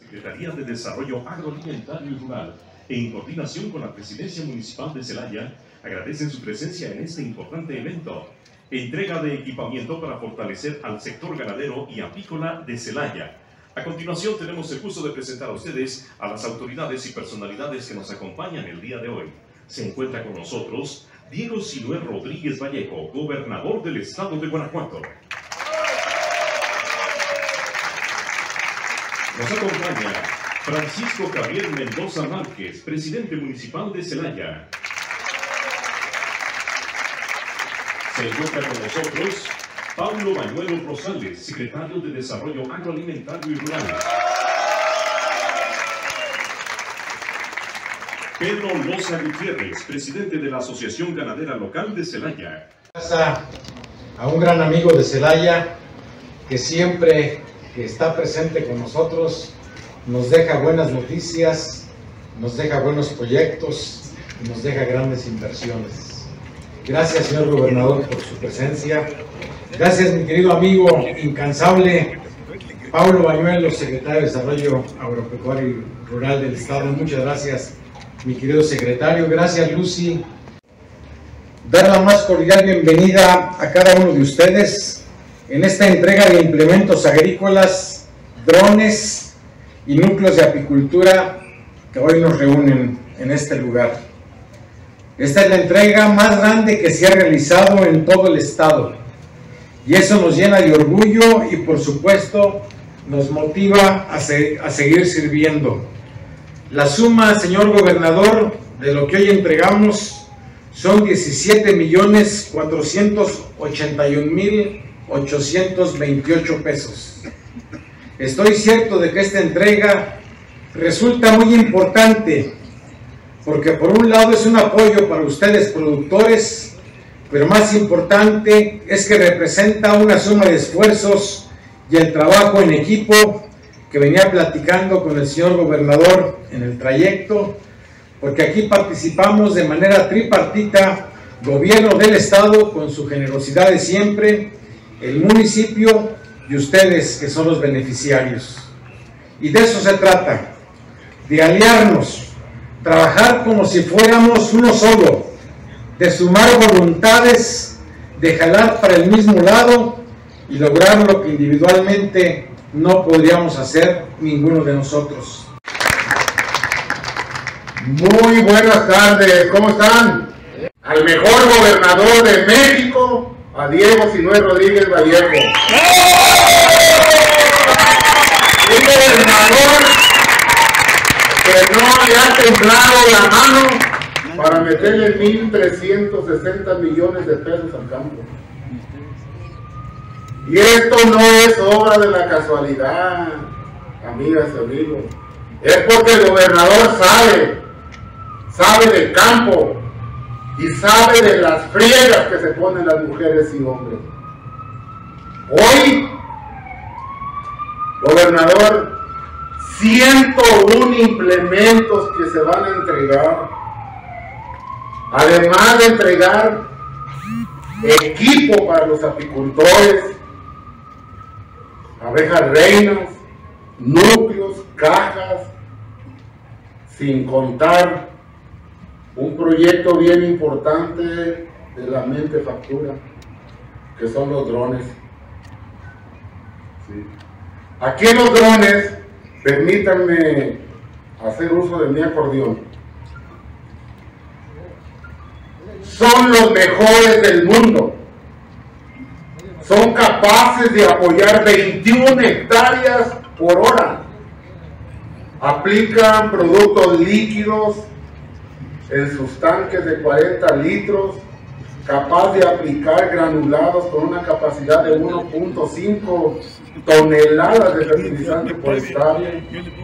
Secretaría de Desarrollo Agroalimentario y Rural, en coordinación con la Presidencia Municipal de Celaya, agradecen su presencia en este importante evento. Entrega de equipamiento para fortalecer al sector ganadero y apícola de Celaya. A continuación tenemos el gusto de presentar a ustedes a las autoridades y personalidades que nos acompañan el día de hoy. Se encuentra con nosotros Diego Sinué Rodríguez Vallejo, gobernador del estado de Guanajuato. Nos acompaña Francisco Javier Mendoza Márquez, presidente municipal de Celaya. Se encuentra con nosotros Pablo Bañuelos Rosales, secretario de Desarrollo Agroalimentario y Rural. Pedro Loza Gutiérrez, presidente de la Asociación Ganadera Local de Celaya. A un gran amigo de Celaya que siempre que está presente con nosotros nos deja buenas noticias, nos deja buenos proyectos y nos deja grandes inversiones. Gracias, señor gobernador, por su presencia. Gracias, mi querido amigo incansable Pablo Bañuelos, secretario de Desarrollo Agropecuario y Rural del Estado. Muchas gracias, mi querido secretario. Gracias, Lucy. Dar la más cordial bienvenida a cada uno de ustedes en esta entrega de implementos agrícolas, drones y núcleos de apicultura que hoy nos reúnen en este lugar. Esta es la entrega más grande que se ha realizado en todo el estado y eso nos llena de orgullo y por supuesto nos motiva a seguir sirviendo. La suma, señor gobernador, de lo que hoy entregamos son 17,481,828 pesos. Estoy cierto de que esta entrega resulta muy importante porque por un lado es un apoyo para ustedes productores, pero más importante es que representa una suma de esfuerzos y el trabajo en equipo que venía platicando con el señor gobernador en el trayecto, porque aquí participamos de manera tripartita, gobierno del estado con su generosidad de siempre, el municipio y ustedes que son los beneficiarios. Y de eso se trata, de aliarnos, trabajar como si fuéramos uno solo, de sumar voluntades, de jalar para el mismo lado y lograr lo que individualmente no podríamos hacer ninguno de nosotros. Muy buenas tardes, ¿cómo están? Al mejor gobernador de México, a Diego Sinué Rodríguez Vallejo. Un gobernador que no le ha temblado la mano para meterle 1,360 millones de pesos al campo. Y esto no es obra de la casualidad, amigas y amigos. Es porque el gobernador sabe del campo y sabe de las friegas que se ponen las mujeres y hombres. Hoy, gobernador, 101 implementos que se van a entregar, además de entregar equipo para los apicultores, abejas reinas, núcleos, cajas, sin contar un proyecto bien importante de la mente factura, que son los drones. Sí. Aquí en los drones, permítanme hacer uso de mi acordeón, son los mejores del mundo. Son capaces de apoyar 21 hectáreas por hora. Aplican productos líquidos en sus tanques de 40 litros, capaz de aplicar granulados con una capacidad de 1.5 toneladas de fertilizante por hectárea.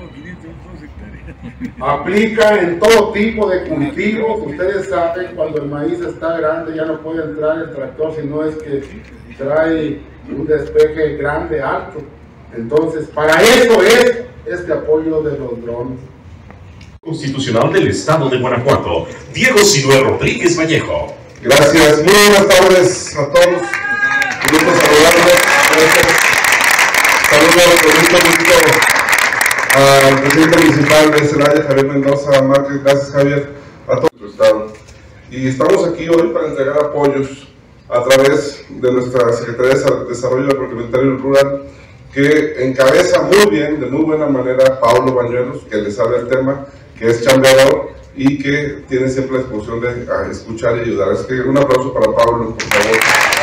Aplica en todo tipo de cultivos. Ustedes saben, cuando el maíz está grande ya no puede entrar el tractor, sino es que trae un despeje grande, alto. Entonces, para eso es este apoyo de los drones. Constitucional del estado de Guanajuato, Diego Sinué Rodríguez Vallejo. Gracias, muy buenas tardes a todos. Un gusto saludarles. Saludos con mucho gusto a al presidente municipal de Celaya, Javier Mendoza Márquez, gracias Javier, a todo nuestro estado. Y estamos aquí hoy para entregar apoyos a través de nuestra Secretaría de Desarrollo Agroalimentario y Rural, que encabeza muy bien, de muy buena manera, Paulo Bañuelos, que le sabe el tema, que es chambeador y que tiene siempre la disposición de escuchar y ayudar. Así que un aplauso para Paulo, por favor.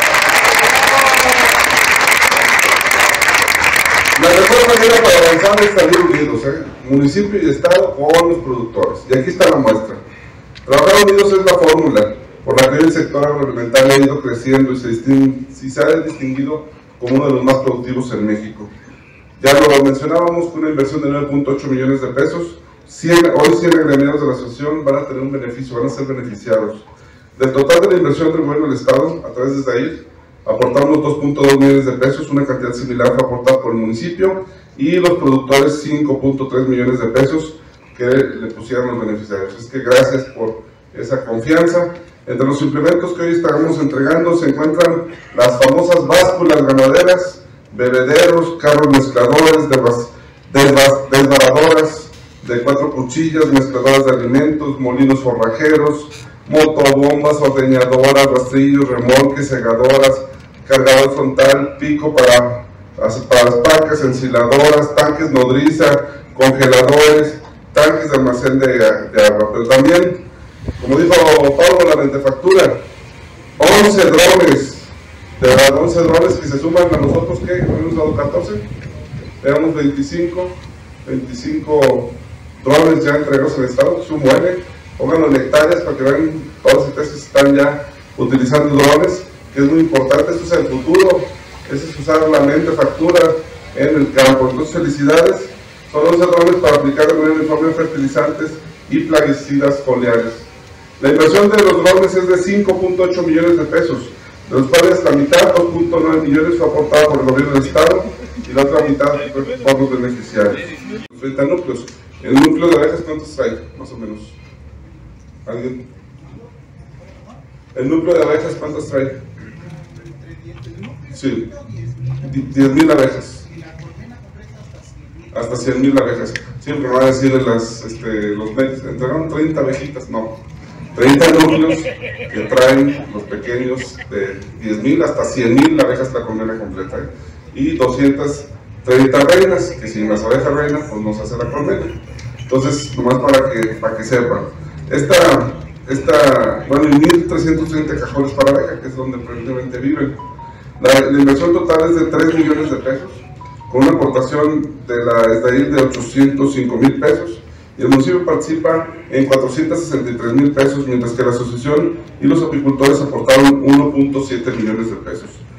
La mejor manera para avanzar es salir unidos, municipio y estado con los productores. Y aquí está la muestra. Trabajar unidos es la fórmula por la que el sector agroalimentario ha ido creciendo y se ha distinguido como uno de los más productivos en México. Ya lo mencionábamos, con una inversión de 9.8 millones de pesos, hoy 100 agremiados de la asociación van a tener un beneficio, van a ser beneficiados. Del total de la inversión del gobierno del Estado, a través de SDAIR, aportamos 2.2 millones de pesos, una cantidad similar fue aportada por el municipio, y los productores 5.3 millones de pesos que le pusieron los beneficiarios. Es que gracias por esa confianza. Entre los implementos que hoy estamos entregando se encuentran las famosas básculas ganaderas, bebederos, carros mezcladores, desbaradoras de 4 cuchillas, mezcladoras de alimentos, molinos forrajeros, motobombas, ordeñadoras, rastrillos, remolques, segadoras, cargador frontal, pico para las pacas, ensiladoras, tanques nodriza, congeladores, tanques de almacén de agua. Pero también, como dijo Pablo, la manufactura, 11 drones, de verdad, 11 drones que se suman a nosotros, que hemos dado 14, éramos 25 drones ya entregados en el estado, que es un mueble. Pónganlo en hectáreas para que vean, todas las hectáreas están ya utilizando drones, que es muy importante. Esto es el futuro, eso es usar la manufactura en el campo. Entonces, felicidades. Son 11 drones para aplicar de manera uniforme fertilizantes y plaguicidas foliares. La inversión de los drones es de 5.8 millones de pesos, de los cuales la mitad, 2.9 millones, fue aportada por el gobierno del estado y la otra mitad por los beneficiarios. 30 núcleos. ¿El núcleo de abejas cuántos trae, más o menos? ¿Alguien? ¿El núcleo de abejas cuántos trae? Sí, 10,000 abejas. Hasta 100,000 abejas. Siempre van a decir los medios, entregaron 30 abejitas, no. 30 núcleos que traen los pequeños de 10,000 hasta 100,000 abejas la colmena completa. Y 230 reinas, que sin las abejas reinas, pues nos hace la colmena. Entonces, nomás para que sepan. Bueno, y 1.330 cajones para abeja, que es donde precisamente viven. La inversión total es de 3 millones de pesos, con una aportación de la SDAIR de 805,000 pesos, y el municipio participa en 463,000 pesos, mientras que la asociación y los apicultores aportaron 1.7 millones de pesos.